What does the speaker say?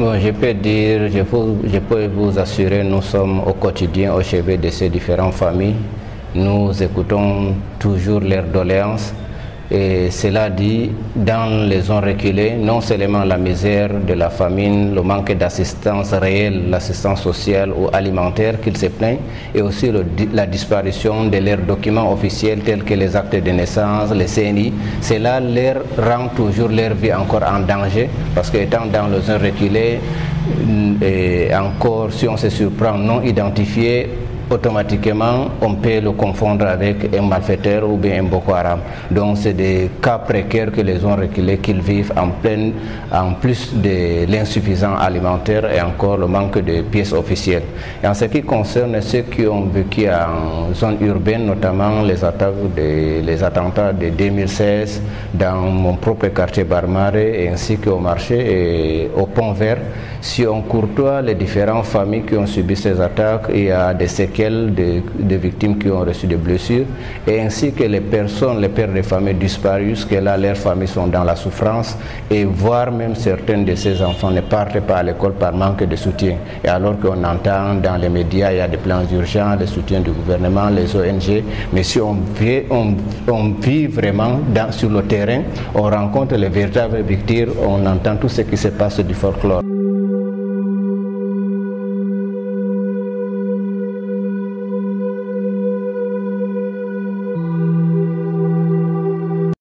Bon, je peux dire, je peux vous assurer, nous sommes au quotidien au chevet de ces différentes familles. Nous écoutons toujours leurs doléances. Et cela dit, dans les zones reculées, non seulement la misère de la famine, le manque d'assistance réelle, l'assistance sociale ou alimentaire qu'ils se plaignent, et aussi la disparition de leurs documents officiels tels que les actes de naissance, les CNI, cela leur rend toujours leur vie encore en danger, parce qu'étant dans les zones reculées, et encore si on se surprend non identifié, automatiquement on peut le confondre avec un malfaiteur ou bien un Boko Haram. Donc c'est des cas précaires que les zones reculées qu'ils vivent en plus de l'insuffisance alimentaire et encore le manque de pièces officielles. Et en ce qui concerne ceux qui ont vécu en zone urbaine, notamment les attentats de 2016 dans mon propre quartier Barmaré ainsi qu'au marché et au Pont Vert, si on courtoie les différentes familles qui ont subi ces attaques, il y a des séquelles de victimes qui ont reçu des blessures, et ainsi que les personnes, les pères de famille disparus, que là leurs familles sont dans la souffrance, et voire même certains de ces enfants ne partent pas à l'école par manque de soutien. Et alors qu'on entend dans les médias, il y a des plans urgents, le soutien du gouvernement, les ONG, mais si on vit vraiment sur le terrain, on rencontre les véritables victimes, on entend tout ce qui se passe du folklore.